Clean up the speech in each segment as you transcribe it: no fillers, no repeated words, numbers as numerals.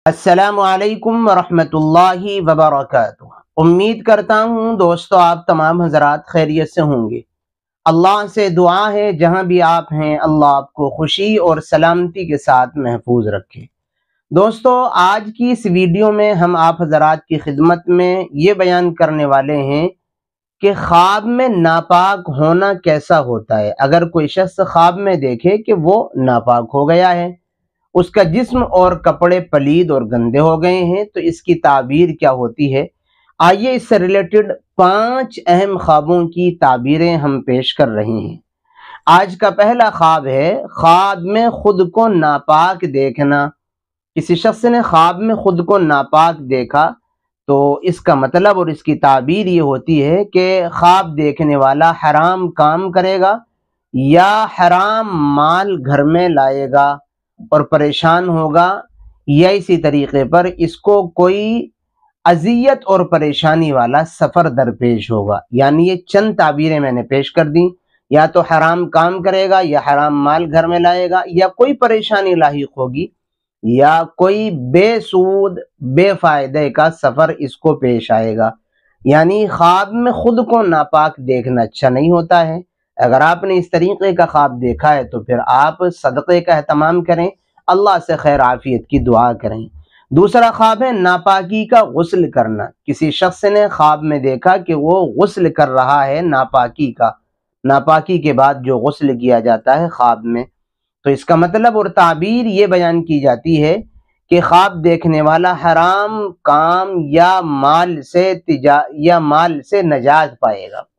السلام علیکم ورحمۃ اللہ وبرکاتہ۔ امید کرتا ہوں دوستو آپ تمام حضرات خیریت سے ہوں گے۔ اللہ سے دعا ہے جہاں بھی آپ ہیں اللہ آپ کو خوشی اور سلامتی کے ساتھ محفوظ رکھے۔ دوستو آج کی اس ویڈیو میں ہم آپ حضرات کی خدمت میں یہ بیان کرنے والے ہیں کہ خواب میں ناپاک ہونا کیسا ہوتا ہے۔ اگر کوئی شخص خواب میں دیکھے کہ وہ ناپاک ہو گیا ہے، اس کا جسم اور کپڑے پلید اور گندے ہو گئے ہیں، تو اس کی تعبیر کیا ہوتی ہے؟ آئیے اس سے ریلیٹڈ 5 اہم خوابوں کی تعبیریں ہم پیش کر رہے ہیں۔ آج کا پہلا خواب ہے خواب میں خود کو ناپاک دیکھنا۔ کسی شخص نے خواب میں خود کو ناپاک دیکھا تو اس کا مطلب اور اس کی تعبیر یہ ہوتی ہے کہ خواب دیکھنے والا حرام کام کرے گا یا حرام مال گھر میں لائے گا اور پریشان ہوگا، یا اسی طریقے پر اس کو کوئی اذیت اور پریشانی والا سفر درپیش ہوگا۔ یعنی یہ چند تعبیریں میں نے پیش کر دیں، یا تو حرام کام کرے گا یا حرام مال گھر میں لائے گا، یا کوئی پریشانی لاحق ہوگی، یا کوئی بے سود بے فائدے کا سفر اس کو پیش آئے گا۔ یعنی خواب میں خود کو ناپاک دیکھنا اچھا نہیں ہوتا ہے۔ اگر آپ نے اس طریقے کا خواب دیکھا ہے تو پھر آپ صدقے کا اہتمام کریں، اللہ سے خیر عافیت کی دعا کریں۔ دوسرا خواب ہے ناپاکی کا غسل کرنا۔ کسی شخص نے خواب میں دیکھا کہ وہ غسل کر رہا ہے ناپاکی کا، ناپاکی کے بعد جو غسل کیا جاتا ہے خواب میں، تو اس کا مطلب اور تعبیر یہ بیان کی جاتی ہے کہ خواب دیکھنے والا حرام کام یا مال سے نجات پائے گا۔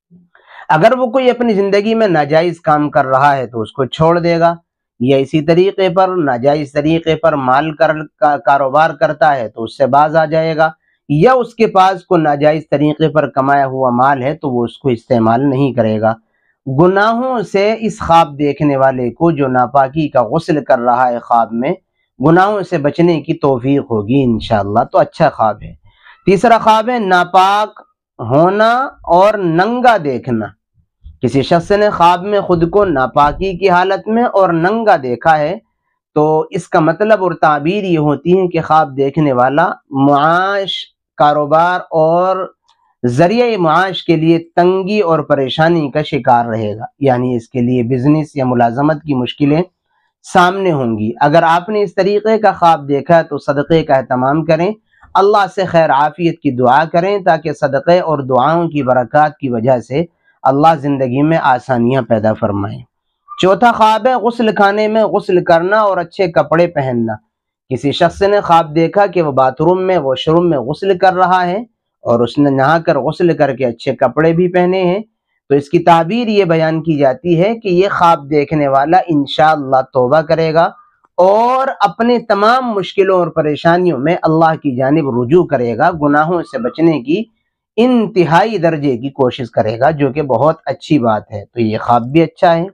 اگر وہ کوئی اپنی زندگی میں ناجائز کام کر رہا ہے تو اس کو چھوڑ دے گا، یا اسی طریقے پر ناجائز طریقے پر مال کا کاروبار کرتا ہے تو اس سے باز آ جائے گا، یا اس کے پاس کوئی ناجائز طریقے پر کمایا ہوا مال ہے تو وہ اس کو استعمال نہیں کرے گا۔ گناہوں سے اس خواب دیکھنے والے کو جو ناپاکی کا غسل کر رہا ہے خواب میں، گناہوں سے بچنے کی توفیق ہوگی انشاءاللہ، تو اچھا خواب ہے۔ تیسرا خواب ہے ناپاک ہونا اور ننگا دیکھنا۔ کسی شخص نے خواب میں خود کو ناپاکی کی حالت میں اور ننگا دیکھا ہے تو اس کا مطلب اور تعبیر یہ ہوتی ہے کہ خواب دیکھنے والا معاش، کاروبار اور ذریعہ معاش کے لیے تنگی اور پریشانی کا شکار رہے گا۔ یعنی اس کے لیے بزنس یا ملازمت کی مشکلیں سامنے ہوں گی۔ اگر آپ نے اس طریقے کا خواب دیکھا تو صدقے کا اہتمام کریں، اللہ سے خیر عافیت کی دعا کریں تاکہ صدقے اور دعاؤں کی برکات کی وجہ سے اللہ زندگی میں آسانیاں پیدا فرمائیں۔ چوتھا خواب ہے غسل خانے میں غسل کرنا اور اچھے کپڑے پہننا۔ کسی شخص نے خواب دیکھا کہ وہ باتھ روم میں واش روم میں غسل کر رہا ہے اور اس نے نہا کر غسل کر کے اچھے کپڑے بھی پہنے ہیں، تو اس کی تعبیر یہ بیان کی جاتی ہے کہ یہ خواب دیکھنے والا انشاءاللہ توبہ کرے گا اور اپنے تمام مشکلوں اور پریشانیوں میں اللہ کی جانب رجوع کرے گا، گناہوں سے بچنے کی انتہائی درجے کی کوشش کرے گا، جو کہ بہت اچھی بات ہے، تو یہ خواب بھی اچھا ہے۔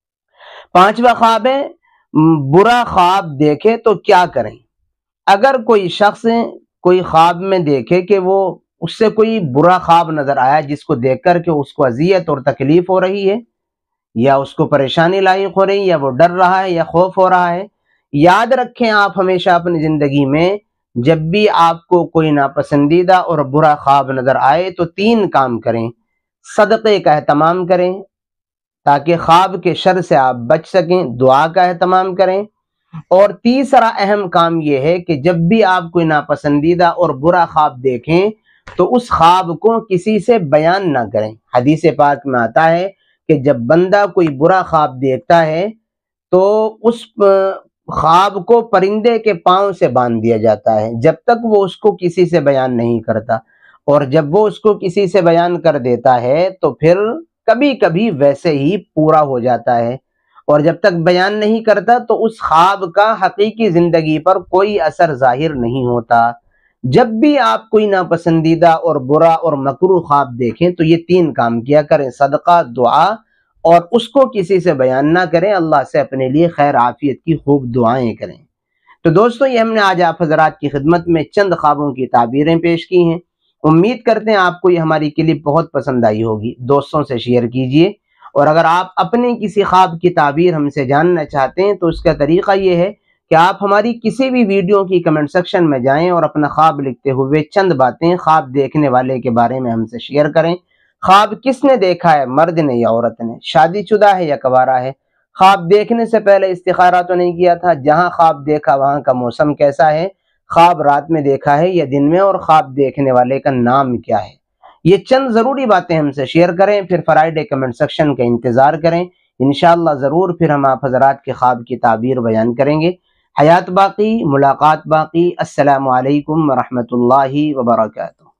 پانچواں خواب ہے برا خواب دیکھے تو کیا کریں۔ اگر کوئی شخص کوئی خواب میں دیکھے کہ وہ اس سے کوئی برا خواب نظر آیا جس کو دیکھ کر کے اس کو اذیت اور تکلیف ہو رہی ہے، یا اس کو پریشانی لاحق ہو رہی ہے، یا وہ ڈر رہا ہے یا خوف ہو رہا ہے، یاد رکھیں آپ ہمیشہ اپنی زندگی میں جب بھی آپ کو کوئی ناپسندیدہ اور برا خواب نظر آئے تو 3 کام کریں۔ صدقے کا اہتمام کریں تاکہ خواب کے شر سے آپ بچ سکیں، دعا کا اہتمام کریں، اور تیسرا اہم کام یہ ہے کہ جب بھی آپ کوئی ناپسندیدہ اور برا خواب دیکھیں تو اس خواب کو کسی سے بیان نہ کریں۔ حدیث پاک میں آتا ہے کہ جب بندہ کوئی برا خواب دیکھتا ہے تو اس خواب کو پرندے کے پاؤں سے باندھ دیا جاتا ہے جب تک وہ اس کو کسی سے بیان نہیں کرتا، اور جب وہ اس کو کسی سے بیان کر دیتا ہے تو پھر کبھی کبھی ویسے ہی پورا ہو جاتا ہے، اور جب تک بیان نہیں کرتا تو اس خواب کا حقیقی زندگی پر کوئی اثر ظاہر نہیں ہوتا۔ جب بھی آپ کوئی ناپسندیدہ اور برا اور مکروہ خواب دیکھیں تو یہ 3 کام کیا کریں، صدقہ، دعا، اور اس کو کسی سے بیان نہ کریں، اللہ سے اپنے لیے خیر عافیت کی خوب دعائیں کریں۔ تو دوستو یہ ہم نے آج آپ حضرات کی خدمت میں چند خوابوں کی تعبیریں پیش کی ہیں۔ امید کرتے ہیں آپ کو یہ ہماری کلپ بہت پسند آئی ہوگی، دوستوں سے شیئر کیجئے، اور اگر آپ اپنے کسی خواب کی تعبیر ہم سے جاننا چاہتے ہیں تو اس کا طریقہ یہ ہے کہ آپ ہماری کسی بھی ویڈیو کی کمنٹ سیکشن میں جائیں اور اپنا خواب لکھتے ہوئے چند باتیں خواب دیکھنے والے کے بارے میں ہم سے شیئر کریں۔ خواب کس نے دیکھا ہے، مرد نے یا عورت نے، شادی شدہ ہے یا کنوارا ہے، خواب دیکھنے سے پہلے استخارہ تو نہیں کیا تھا، جہاں خواب دیکھا وہاں کا موسم کیسا ہے، خواب رات میں دیکھا ہے یا دن میں، اور خواب دیکھنے والے کا نام کیا ہے۔ یہ چند ضروری باتیں ہم سے شیئر کریں، پھر فرائیڈے کمنٹ سیکشن کا انتظار کریں، انشاءاللہ ضرور پھر ہم آپ حضرات کے خواب کی تعبیر بیان کریں گے۔ حیات باقی، ملاقات باقی۔ السلام علیکم ورحمۃ اللہ وبرکاتہ۔